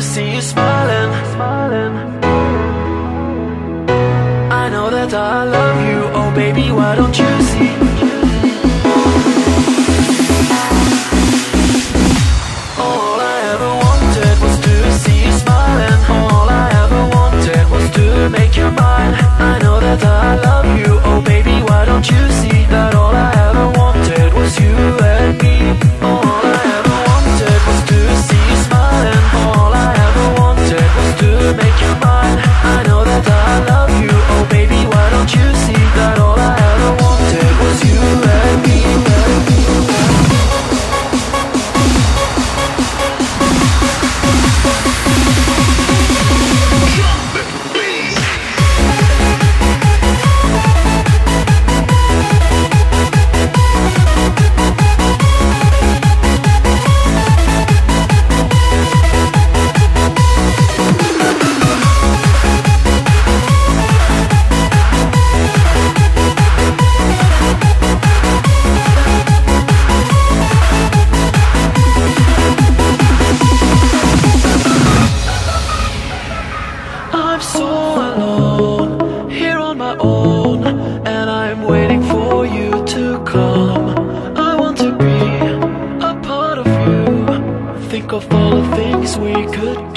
see you smiling. I know that I love you, oh baby, why don't you see? All I ever wanted was to see you smiling. All I ever wanted was to make you mine. I know that I love you, oh baby, why don't you see that all I ever wanted was you and me? All I ever wanted was to see you smiling. All I ever wanted was to make you mine. I know that I love you, oh baby, why don't you see that all I ever wanted was you and me? I'm so alone, here on my own, and I'm waiting for you to come. I want to be a part of you, think of all the things we could